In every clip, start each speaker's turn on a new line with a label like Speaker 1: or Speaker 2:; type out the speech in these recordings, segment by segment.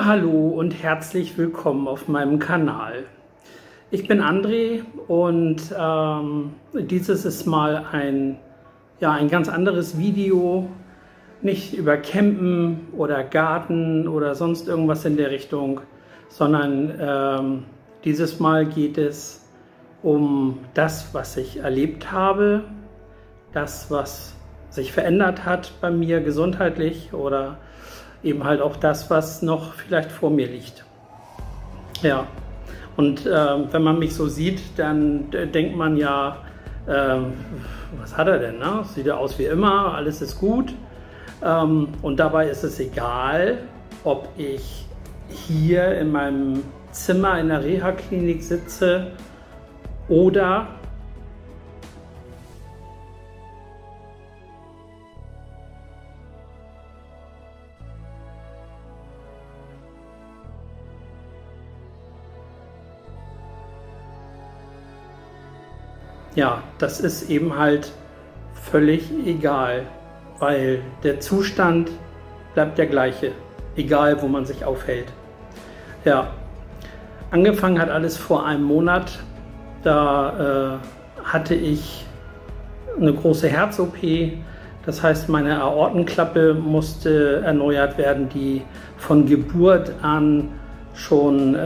Speaker 1: Ja, hallo und herzlich willkommen auf meinem Kanal. Ich bin André und dieses ist mal ein ganz anderes Video, nicht über Campen oder Garten oder sonst irgendwas in der Richtung, sondern dieses Mal geht es um das, was ich erlebt habe, das, was sich verändert hat bei mir gesundheitlich oder eben halt auch das, was noch vielleicht vor mir liegt. Ja, und wenn man mich so sieht, dann denkt man ja, was hat er denn? Ne? Sieht er aus wie immer, alles ist gut. Und dabei ist es egal, ob ich hier in meinem Zimmer in der Reha-Klinik sitze oder ja, das ist eben halt völlig egal, weil der Zustand bleibt der gleiche, egal wo man sich aufhält. Ja, angefangen hat alles vor einem Monat, da hatte ich eine große Herz-OP, das heißt meine Aortenklappe musste erneuert werden, die von Geburt an schon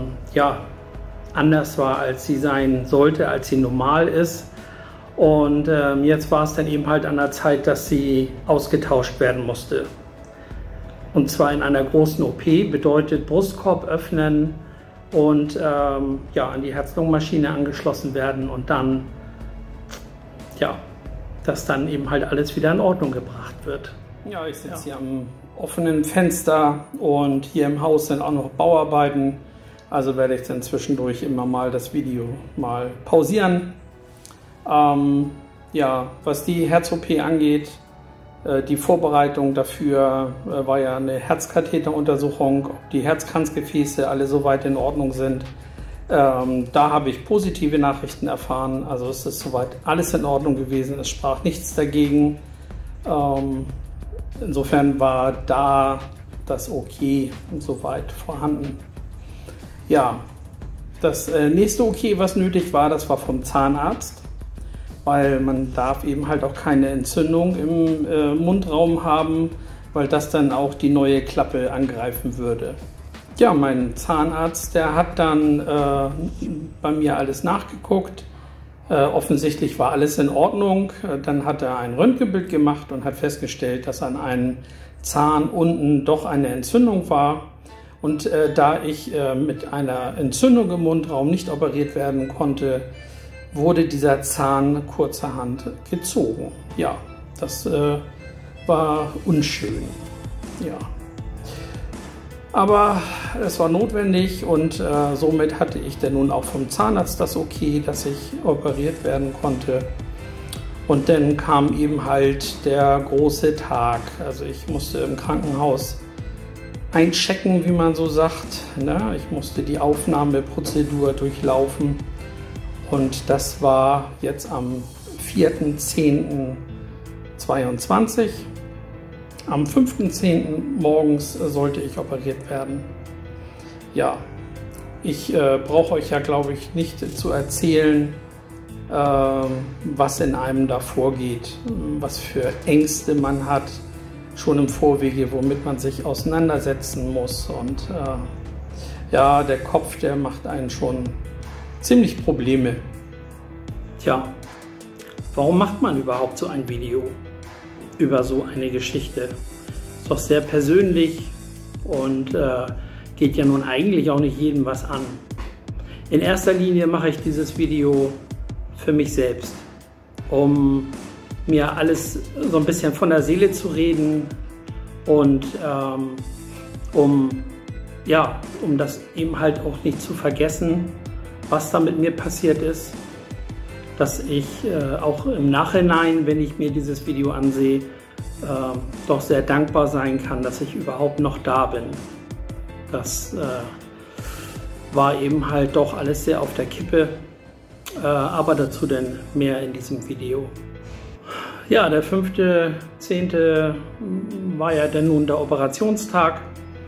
Speaker 1: anders war, als sie sein sollte, als sie normal ist. Und jetzt war es dann eben halt an der Zeit, dass sie ausgetauscht werden musste. Und zwar in einer großen OP, bedeutet Brustkorb öffnen und an die Herz-Lungen-Maschine angeschlossen werden und dann, dass dann eben halt alles wieder in Ordnung gebracht wird. Ja, ich sitze hier am offenen Fenster und hier im Haus sind auch noch Bauarbeiten. Also werde ich dann zwischendurch immer mal das Video mal pausieren. Was die Herz-OP angeht, die Vorbereitung dafür war ja eine Herzkatheteruntersuchung, ob die Herzkranzgefäße alle soweit in Ordnung sind. Da habe ich positive Nachrichten erfahren, also es ist soweit alles in Ordnung gewesen, es sprach nichts dagegen. Insofern war da das Okay soweit vorhanden. Ja, das nächste Okay, was nötig war, das war vom Zahnarzt, weil man darf eben halt auch keine Entzündung im Mundraum haben, weil das dann auch die neue Klappe angreifen würde. Ja, mein Zahnarzt, der hat dann bei mir alles nachgeguckt. Offensichtlich war alles in Ordnung. Dann hat er ein Röntgenbild gemacht und hat festgestellt, dass an einem Zahn unten doch eine Entzündung war. Und da ich mit einer Entzündung im Mundraum nicht operiert werden konnte, wurde dieser Zahn kurzerhand gezogen. Ja, das war unschön. Ja. Aber es war notwendig und somit hatte ich dann nun auch vom Zahnarzt das Okay, dass ich operiert werden konnte. Und dann kam eben halt der große Tag. Also ich musste im Krankenhaus einchecken, wie man so sagt. Ich musste die Aufnahmeprozedur durchlaufen und das war jetzt am 4.10.22. Am 5.10. morgens sollte ich operiert werden. Ja, ich brauche euch ja, glaube ich, nicht zu erzählen, was in einem da vorgeht, was für Ängste man hat, schon im Vorwege, womit man sich auseinandersetzen muss. Und der Kopf, der macht einen schon ziemlich Probleme. Tja, warum macht man überhaupt so ein Video über so eine Geschichte? Ist doch sehr persönlich und geht ja nun eigentlich auch nicht jedem was an. In erster Linie mache ich dieses Video für mich selbst, um mir alles so ein bisschen von der Seele zu reden und um das eben halt auch nicht zu vergessen, was da mit mir passiert ist, dass ich auch im Nachhinein, wenn ich mir dieses Video ansehe, doch sehr dankbar sein kann, dass ich überhaupt noch da bin. Das war eben halt doch alles sehr auf der Kippe, aber dazu dann mehr in diesem Video. Ja, der 5.10. war ja dann nun der Operationstag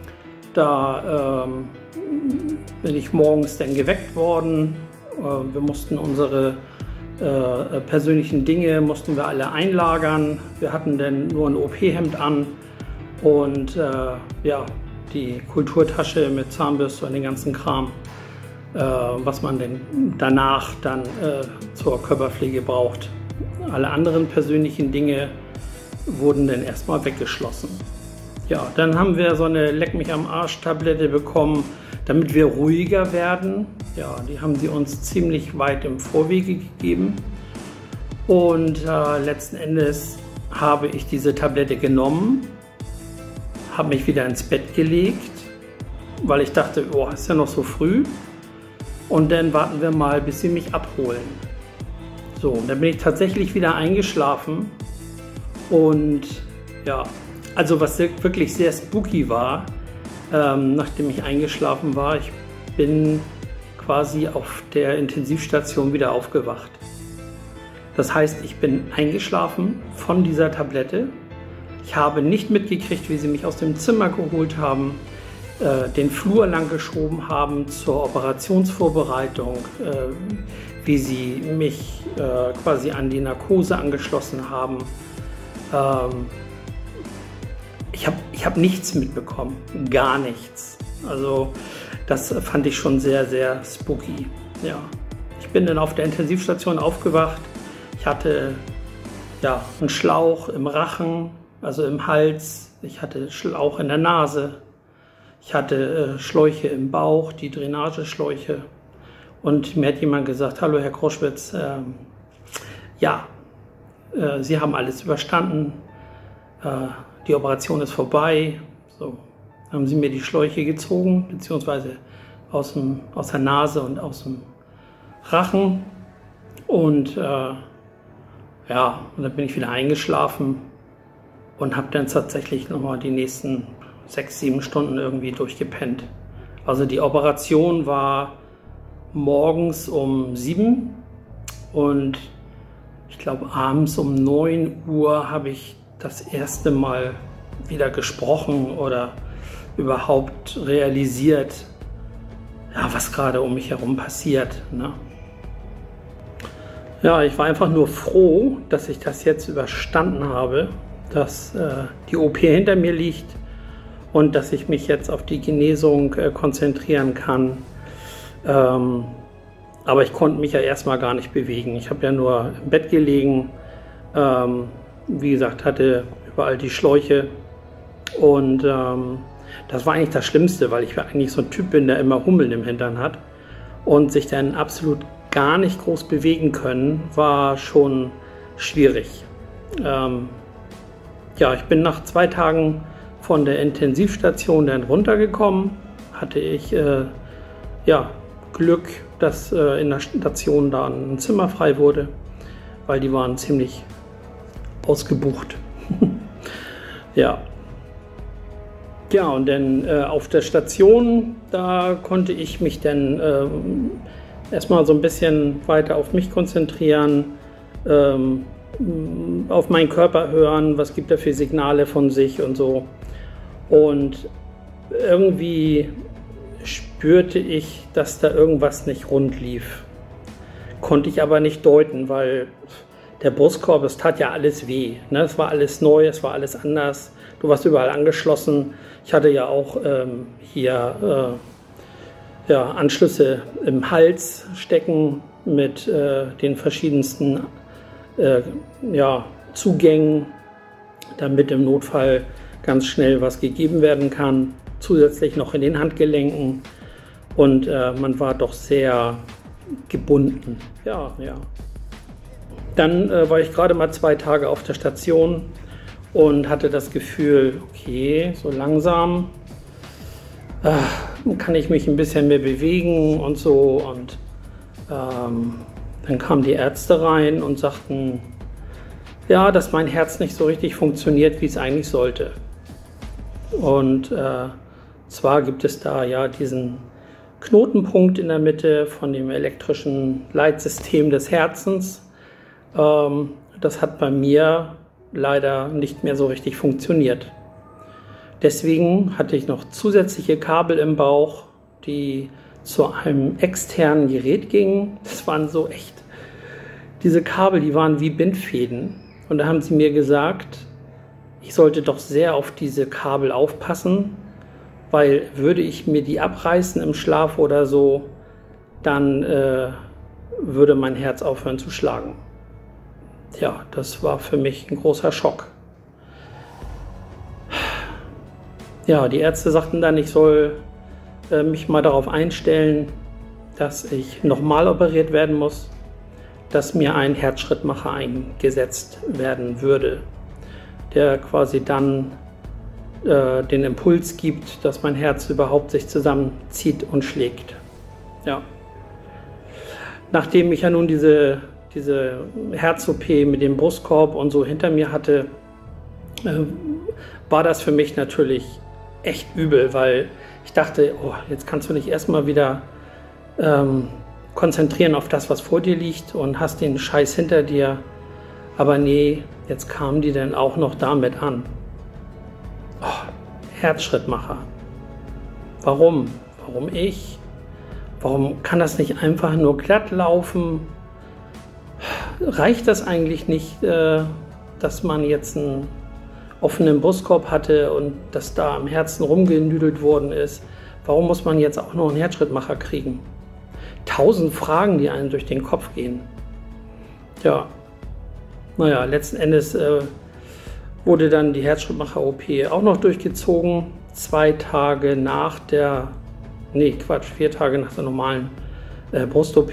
Speaker 1: Da bin ich morgens dann geweckt worden. Wir mussten unsere persönlichen Dinge mussten wir alle einlagern. Wir hatten dann nur ein OP-Hemd an und ja, die Kulturtasche mit Zahnbürste und den ganzen Kram, was man denn danach dann zur Körperpflege braucht. Alle anderen persönlichen Dinge wurden dann erstmal weggeschlossen. Ja, dann haben wir so eine Leck mich am Arsch-Tablette bekommen, damit wir ruhiger werden. Ja, die haben sie uns ziemlich weit im Vorwege gegeben. Und letzten Endes habe ich diese Tablette genommen, habe mich wieder ins Bett gelegt, weil ich dachte, oh, ist ja noch so früh. Und dann warten wir mal, bis sie mich abholen. So, und dann bin ich tatsächlich wieder eingeschlafen. Und ja, also was wirklich sehr spooky war, nachdem ich eingeschlafen war, ich bin quasi auf der Intensivstation wieder aufgewacht. Das heißt, ich bin eingeschlafen von dieser Tablette. Ich habe nicht mitgekriegt, wie sie mich aus dem Zimmer geholt haben, den Flur lang geschoben haben zur Operationsvorbereitung, wie sie mich quasi an die Narkose angeschlossen haben. Ich hab nichts mitbekommen, gar nichts. Also das fand ich schon sehr, sehr spooky. Ja. Ich bin dann auf der Intensivstation aufgewacht. Ich hatte ja, einen Schlauch im Rachen, also im Hals. Ich hatte Schlauch in der Nase. Ich hatte Schläuche im Bauch, die Drainageschläuche. Und mir hat jemand gesagt, hallo Herr Kruschwitz, ja, Sie haben alles überstanden. Die Operation ist vorbei. So haben sie mir die Schläuche gezogen, beziehungsweise aus der Nase und aus dem Rachen. Und ja, und dann bin ich wieder eingeschlafen und habe dann tatsächlich nochmal die nächsten 6, 7 Stunden irgendwie durchgepennt. Also die Operation war morgens um 7 und ich glaube abends um 9 Uhr habe ich das erste Mal wieder gesprochen oder überhaupt realisiert, ja, was gerade um mich herum passiert. Ne? Ja, ich war einfach nur froh, dass ich das jetzt überstanden habe, dass die OP hinter mir liegt und dass ich mich jetzt auf die Genesung konzentrieren kann. Aber ich konnte mich ja erstmal gar nicht bewegen. Ich habe ja nur im Bett gelegen. Wie gesagt, hatte überall die Schläuche und das war eigentlich das Schlimmste, weil ich eigentlich so ein Typ bin, der immer Hummeln im Hintern hat und sich dann absolut gar nicht groß bewegen können, war schon schwierig. Ja, ich bin nach 2 Tagen von der Intensivstation dann runtergekommen, hatte ich ja, Glück, dass in der Station da ein Zimmer frei wurde, weil die waren ziemlich ausgebucht. Ja. Ja, und dann auf der Station, da konnte ich mich dann erstmal so ein bisschen weiter auf mich konzentrieren, auf meinen Körper hören, was gibt er für Signale von sich und so. Und irgendwie spürte ich, dass da irgendwas nicht rund lief. Konnte ich aber nicht deuten, weil der Brustkorb, es tat ja alles weh. Ne? Es war alles neu, es war alles anders. Du warst überall angeschlossen. Ich hatte ja auch hier ja, Anschlüsse im Hals stecken mit den verschiedensten ja, Zugängen, damit im Notfall ganz schnell was gegeben werden kann. Zusätzlich noch in den Handgelenken und man war doch sehr gebunden. Ja, ja. Dann war ich gerade mal 2 Tage auf der Station und hatte das Gefühl, okay, so langsam kann ich mich ein bisschen mehr bewegen und so. Und dann kamen die Ärzte rein und sagten, ja, dass mein Herz nicht so richtig funktioniert, wie es eigentlich sollte. Und zwar gibt es da ja diesen Knotenpunkt in der Mitte von dem elektrischen Leitsystem des Herzens. Das hat bei mir leider nicht mehr so richtig funktioniert. Deswegen hatte ich noch zusätzliche Kabel im Bauch, die zu einem externen Gerät gingen. Das waren so echt, diese Kabel, die waren wie Bindfäden. Und da haben sie mir gesagt, ich sollte doch sehr auf diese Kabel aufpassen, weil würde ich mir die abreißen im Schlaf oder so, dann würde mein Herz aufhören zu schlagen. Ja, das war für mich ein großer Schock. Ja, die Ärzte sagten dann, ich soll mich mal darauf einstellen, dass ich nochmal operiert werden muss, dass mir ein Herzschrittmacher eingesetzt werden würde, der quasi dann den Impuls gibt, dass mein Herz überhaupt sich zusammenzieht und schlägt. Ja. Nachdem ich ja nun diese Herz-OP mit dem Brustkorb und so hinter mir hatte, war das für mich natürlich echt übel, weil ich dachte, oh, jetzt kannst du dich erstmal wieder konzentrieren auf das, was vor dir liegt und hast den Scheiß hinter dir. Aber nee, jetzt kamen die dann auch noch damit an. Oh, Herzschrittmacher. Warum? Warum ich? Warum kann das nicht einfach nur glatt laufen? Reicht das eigentlich nicht, dass man jetzt einen offenen Brustkorb hatte und dass da am Herzen rumgenüdelt worden ist? Warum muss man jetzt auch noch einen Herzschrittmacher kriegen? 1000 Fragen, die einem durch den Kopf gehen. Ja, naja, letzten Endes wurde dann die Herzschrittmacher-OP auch noch durchgezogen. 4 Tage nach der normalen Brust-OP.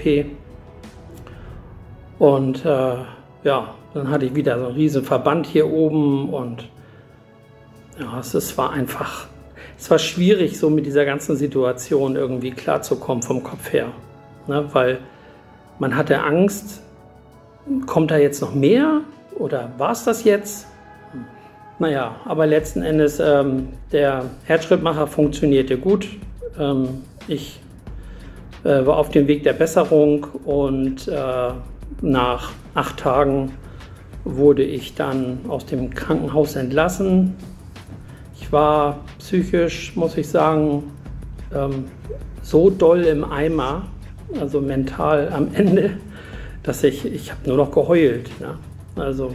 Speaker 1: Und ja, dann hatte ich wieder so einen riesen Verband hier oben und ja, es war schwierig, so mit dieser ganzen Situation irgendwie klarzukommen vom Kopf her. Ne? Weil man hatte Angst, kommt da jetzt noch mehr oder war es das jetzt? Naja, aber letzten Endes, der Herzschrittmacher funktionierte gut. Ich war auf dem Weg der Besserung und nach 8 Tagen wurde ich dann aus dem Krankenhaus entlassen. Ich war psychisch, muss ich sagen, so doll im Eimer, also mental am Ende, dass ich habe nur noch geheult. Ne? Also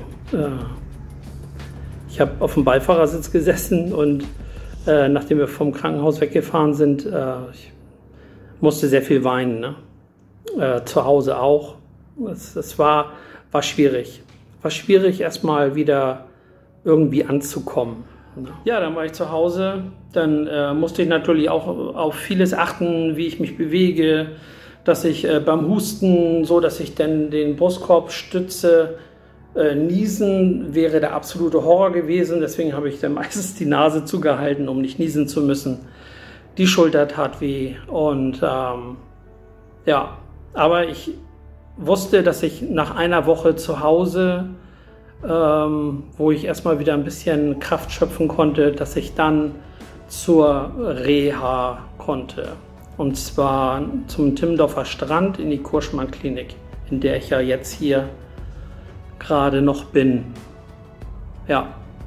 Speaker 1: ich habe auf dem Beifahrersitz gesessen und nachdem wir vom Krankenhaus weggefahren sind, ich musste sehr viel weinen. Ne? Zu Hause auch. Es war schwierig. War schwierig, erstmal wieder irgendwie anzukommen. Ne? Ja, dann war ich zu Hause. Dann musste ich natürlich auch auf vieles achten, wie ich mich bewege, dass ich beim Husten, so dass ich dann den Brustkorb stütze. Niesen wäre der absolute Horror gewesen, deswegen habe ich dann meistens die Nase zugehalten, um nicht niesen zu müssen. Die Schulter tat weh und ja, aber ich wusste, dass ich nach einer Woche zu Hause, wo ich erstmal wieder ein bisschen Kraft schöpfen konnte, dass ich dann zur Reha konnte. Und zwar zum Timmendorfer Strand in die Kurschmann-Klinik, in der ich ja jetzt hier gerade noch bin. Ja.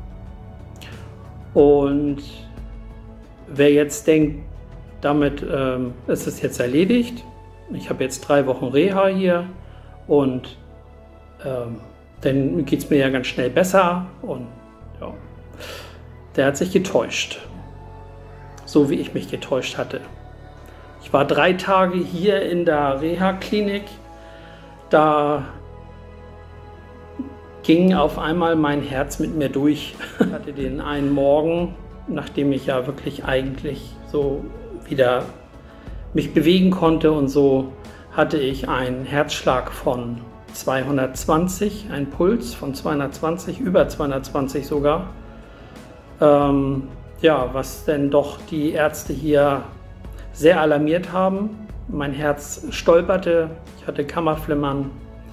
Speaker 1: Und wer jetzt denkt, damit ist es jetzt erledigt, ich habe jetzt 3 Wochen Reha hier und dann geht es mir ja ganz schnell besser und ja, der hat sich getäuscht. So wie ich mich getäuscht hatte. Ich war 3 Tage hier in der Reha-Klinik, da ging auf einmal mein Herz mit mir durch. Ich hatte den einen Morgen, nachdem ich ja wirklich eigentlich so wieder mich bewegen konnte und so, hatte ich einen Herzschlag von 220, einen Puls von 220, über 220 sogar. Ja, was denn doch die Ärzte hier sehr alarmiert haben. Mein Herz stolperte, ich hatte Kammerflimmern.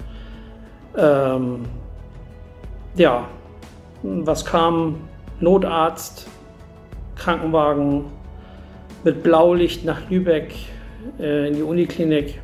Speaker 1: Ja, was kam? Notarzt, Krankenwagen mit Blaulicht nach Lübeck in die Uniklinik.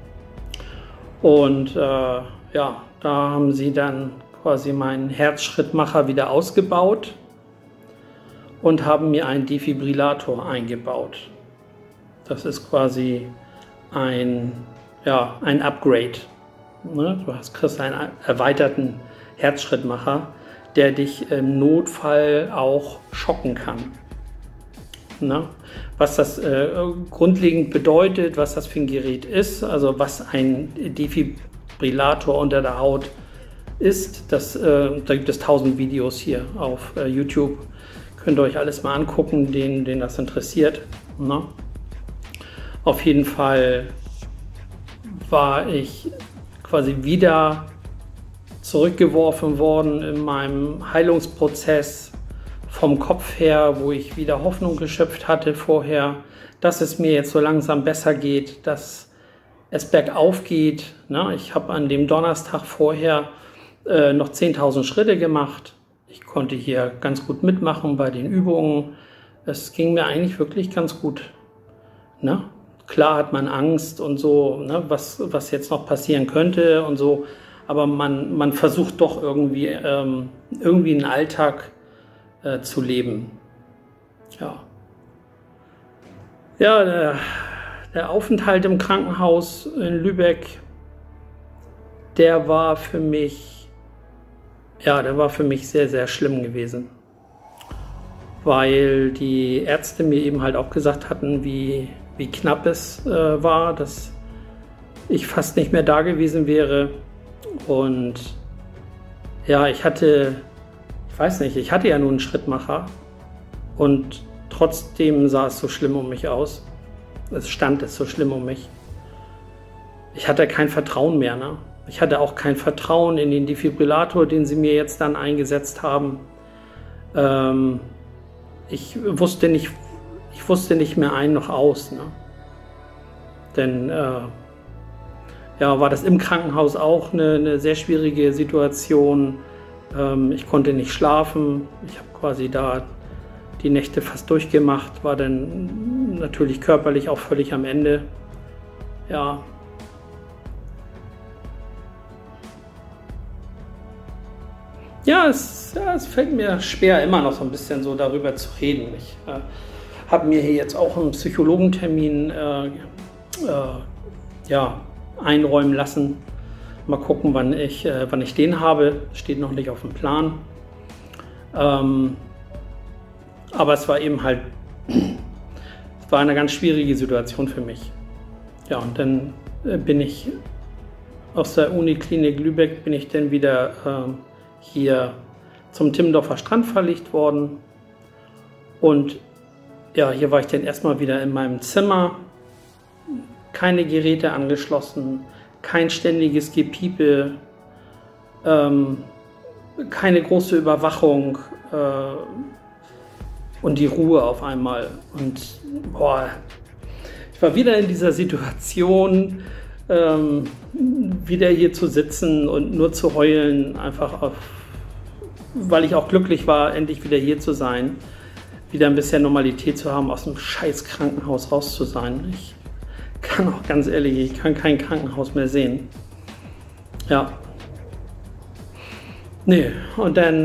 Speaker 1: Und ja, da haben sie dann quasi meinen Herzschrittmacher wieder ausgebaut. und haben mir einen Defibrillator eingebaut. Das ist quasi ein Upgrade. Ne? Du kriegst einen erweiterten Herzschrittmacher, der dich im Notfall auch schocken kann. Ne? Was das grundlegend bedeutet, was das für ein Gerät ist, also was ein Defibrillator unter der Haut ist, da gibt es 1000 Videos hier auf YouTube. Könnt ihr euch alles mal angucken, den das interessiert. Ne? Auf jeden Fall war ich quasi wieder zurückgeworfen worden in meinem Heilungsprozess vom Kopf her, wo ich wieder Hoffnung geschöpft hatte vorher, dass es mir jetzt so langsam besser geht, dass es bergauf geht. Ne? Ich habe an dem Donnerstag vorher noch 10.000 Schritte gemacht. Ich konnte hier ganz gut mitmachen bei den Übungen. Es ging mir eigentlich wirklich ganz gut. Ne? Klar hat man Angst und so, ne, was jetzt noch passieren könnte und so, aber man versucht doch irgendwie einen Alltag zu leben. Ja, der Aufenthalt im Krankenhaus in Lübeck, der war für mich sehr, sehr schlimm gewesen, weil die Ärzte mir eben halt auch gesagt hatten, wie knapp es war, dass ich fast nicht mehr da gewesen wäre. Und ja, ich hatte ja nur einen Schrittmacher und trotzdem sah es so schlimm um mich aus. Es stand so schlimm um mich. Ich hatte kein Vertrauen mehr. Ne? Ich hatte auch kein Vertrauen in den Defibrillator, den sie mir jetzt dann eingesetzt haben. Ich wusste nicht mehr ein noch aus. Ne? Denn war das im Krankenhaus auch eine sehr schwierige Situation. Ich konnte nicht schlafen. Ich habe quasi da die Nächte fast durchgemacht, war dann natürlich körperlich auch völlig am Ende. Ja. Ja, es fällt mir schwer, immer noch so ein bisschen so darüber zu reden. Ich habe mir hier jetzt auch einen Psychologentermin einräumen lassen. Mal gucken, wann ich den habe. Steht noch nicht auf dem Plan. Aber es war eben halt, es war eine ganz schwierige Situation für mich. Ja, und dann bin ich aus der Uniklinik Lübeck wieder hier zum Timmendorfer Strand verlegt worden. Und ja, hier war ich dann erstmal wieder in meinem Zimmer. Keine Geräte angeschlossen, kein ständiges Gepiepe, keine große Überwachung und die Ruhe auf einmal. Und ich war wieder in dieser Situation, wieder hier zu sitzen und nur zu heulen, einfach weil ich auch glücklich war, endlich wieder hier zu sein, wieder ein bisschen Normalität zu haben, aus dem scheiß Krankenhaus raus zu sein. Ich kann auch ganz ehrlich, ich kann kein Krankenhaus mehr sehen. Ja. Nee, und dann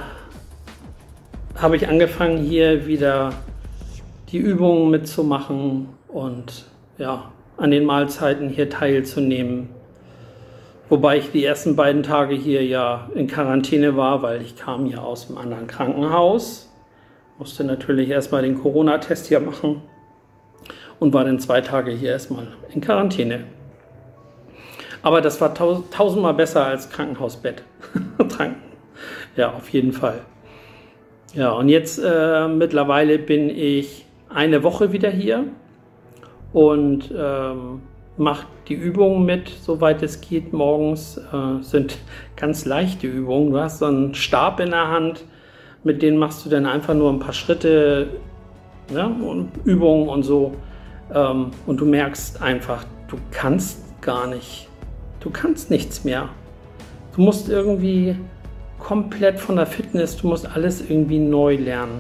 Speaker 1: habe ich angefangen, hier wieder die Übungen mitzumachen und ja, an den Mahlzeiten hier teilzunehmen. Wobei ich die ersten beiden Tage hier ja in Quarantäne war, weil ich kam ja aus einem anderen Krankenhaus. Musste natürlich erstmal den Corona-Test hier machen und war dann 2 Tage hier erstmal in Quarantäne. Aber das war tausendmal besser als Krankenhausbett. Ja, auf jeden Fall. Ja, und jetzt mittlerweile bin ich eine Woche wieder hier und mache die Übungen mit, soweit es geht. Morgens sind ganz leichte Übungen. Du hast so einen Stab in der Hand, mit denen machst du dann einfach nur ein paar Schritte, ne, und Übungen und so. Und du merkst einfach, du kannst gar nicht, du kannst nichts mehr. Du musst irgendwie komplett von der Fitness, du musst alles irgendwie neu lernen.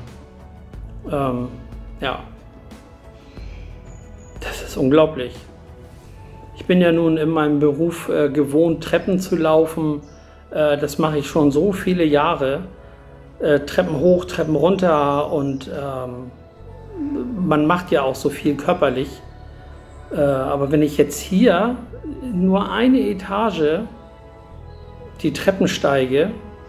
Speaker 1: Ja, das ist unglaublich. Ich bin ja nun in meinem Beruf gewohnt, Treppen zu laufen. Das mache ich schon so viele Jahre. Treppen hoch, Treppen runter und man macht ja auch so viel körperlich. Aber wenn ich jetzt hier nur eine Etage die Treppen steige,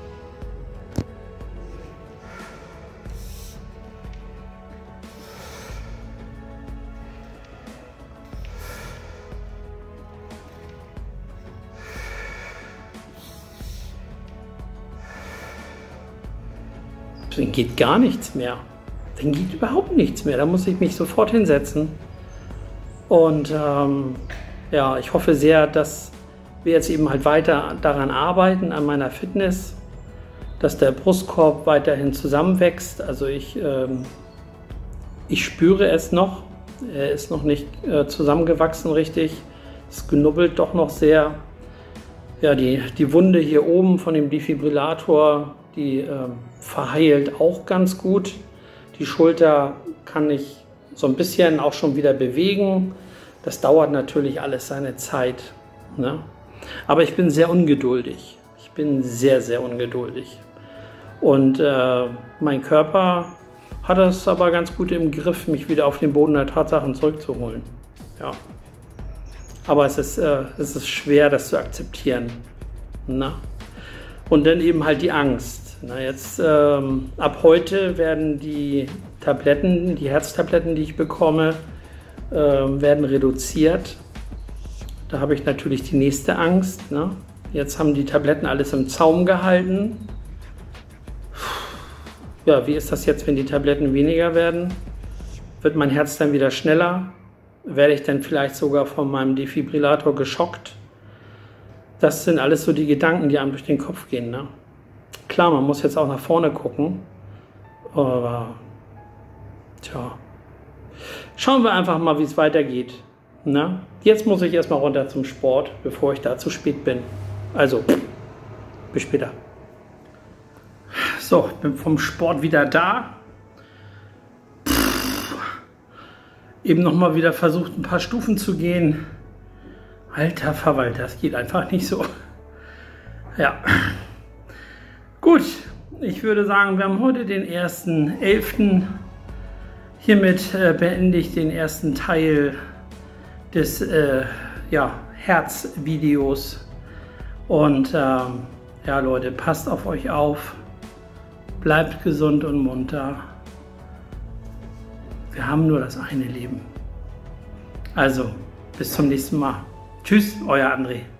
Speaker 1: dann geht gar nichts mehr. Dann geht überhaupt nichts mehr. Da muss ich mich sofort hinsetzen. Und ja, ich hoffe sehr, dass wir jetzt eben halt weiter daran arbeiten, an meiner Fitness, dass der Brustkorb weiterhin zusammenwächst. Also ich spüre es noch. Er ist noch nicht zusammengewachsen richtig. Es knubbelt doch noch sehr. Ja, die Wunde hier oben von dem Defibrillator, die verheilt auch ganz gut. Die Schulter kann ich so ein bisschen auch schon wieder bewegen. Das dauert natürlich alles seine Zeit, ne? Aber ich bin sehr ungeduldig. Ich bin sehr, sehr ungeduldig. Und mein Körper hat es aber ganz gut im Griff, mich wieder auf den Boden der Tatsachen zurückzuholen. Ja. Aber es ist schwer, das zu akzeptieren. Na? Und dann eben halt die Angst. Na jetzt, ab heute werden die Tabletten, die Herztabletten, die ich bekomme, werden reduziert. Da habe ich natürlich die nächste Angst. Ne? Jetzt haben die Tabletten alles im Zaum gehalten. Ja, wie ist das jetzt, wenn die Tabletten weniger werden? Wird mein Herz dann wieder schneller? Werde ich dann vielleicht sogar von meinem Defibrillator geschockt? Das sind alles so die Gedanken, die einem durch den Kopf gehen. Ne? Klar, man muss jetzt auch nach vorne gucken, aber tja, schauen wir einfach mal, wie es weitergeht. Ne? Jetzt muss ich erstmal runter zum Sport, bevor ich da zu spät bin. Also, bis später. So, ich bin vom Sport wieder da. Eben nochmal wieder versucht, ein paar Stufen zu gehen. Alter Verwalter, das geht einfach nicht so. Ja. Gut, ich würde sagen, wir haben heute den 1.11. Hiermit beende ich den ersten Teil des Herzvideos. Und ja Leute, passt auf euch auf, bleibt gesund und munter. Wir haben nur das eine Leben. Also, bis zum nächsten Mal. Tschüss, euer André.